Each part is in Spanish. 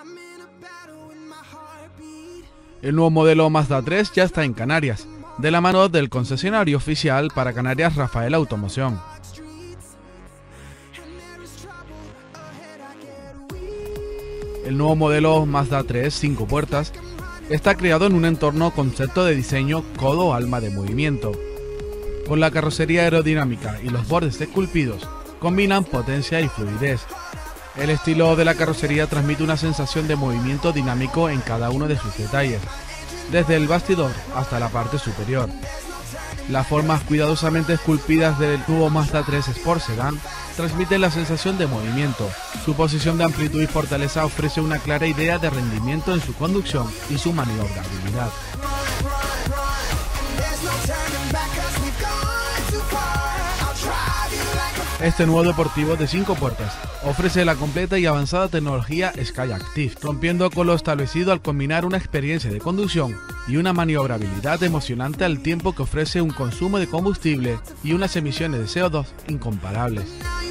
El nuevo modelo Mazda 3 ya está en Canarias, de la mano del concesionario oficial para Canarias Rafael Automoción. El nuevo modelo Mazda 3 5 puertas está creado en un entorno concepto de diseño codo-alma de movimiento. Con la carrocería aerodinámica y los bordes esculpidos, combinan potencia y fluidez. El estilo de la carrocería transmite una sensación de movimiento dinámico en cada uno de sus detalles, desde el bastidor hasta la parte superior. Las formas cuidadosamente esculpidas del nuevo Mazda 3 Sport Sedan transmiten la sensación de movimiento. Su posición de amplitud y fortaleza ofrece una clara idea de rendimiento en su conducción y su maniobrabilidad. Este nuevo deportivo de 5 puertas ofrece la completa y avanzada tecnología SkyActiv, rompiendo con lo establecido al combinar una experiencia de conducción y una maniobrabilidad emocionante al tiempo que ofrece un consumo de combustible y unas emisiones de CO2 incomparables.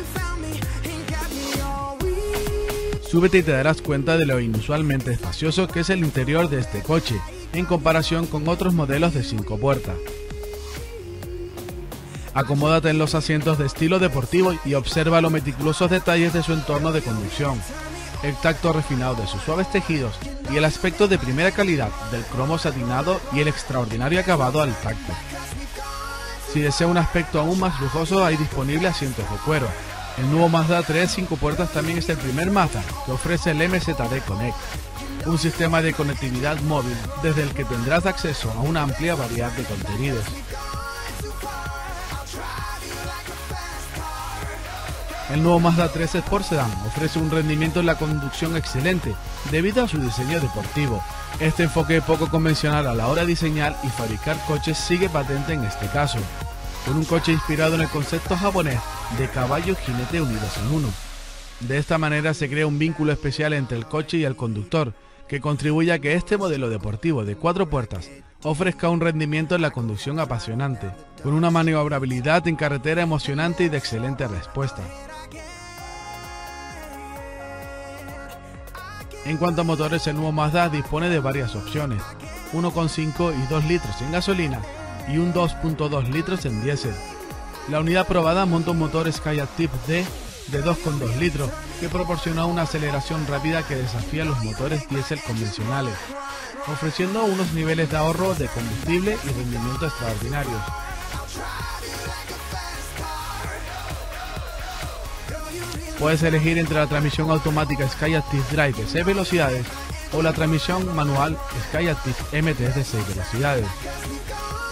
Súbete y te darás cuenta de lo inusualmente espacioso que es el interior de este coche, en comparación con otros modelos de 5 puertas. Acomódate en los asientos de estilo deportivo y observa los meticulosos detalles de su entorno de conducción, el tacto refinado de sus suaves tejidos y el aspecto de primera calidad del cromo satinado y el extraordinario acabado al tacto. Si desea un aspecto aún más lujoso, hay disponible asientos de cuero. El nuevo Mazda 3 5 puertas también es el primer Mazda que ofrece el MZD Connect, un sistema de conectividad móvil desde el que tendrás acceso a una amplia variedad de contenidos. El nuevo Mazda 3 Sport Sedan ofrece un rendimiento en la conducción excelente debido a su diseño deportivo. Este enfoque poco convencional a la hora de diseñar y fabricar coches sigue patente en este caso, con un coche inspirado en el concepto japonés de caballo y jinete unidos en uno. De esta manera se crea un vínculo especial entre el coche y el conductor, que contribuye a que este modelo deportivo de 4 puertas ofrezca un rendimiento en la conducción apasionante, con una maniobrabilidad en carretera emocionante y de excelente respuesta. En cuanto a motores, el nuevo Mazda dispone de varias opciones, 1,5 y 2 litros en gasolina y un 2,2 litros en diésel. La unidad probada monta un motor SkyActiv D de 2,2 litros que proporciona una aceleración rápida que desafía los motores diésel convencionales, ofreciendo unos niveles de ahorro de combustible y rendimiento extraordinarios. Puedes elegir entre la transmisión automática SkyActiv Drive de 6 velocidades o la transmisión manual SkyActiv MT de 6 velocidades.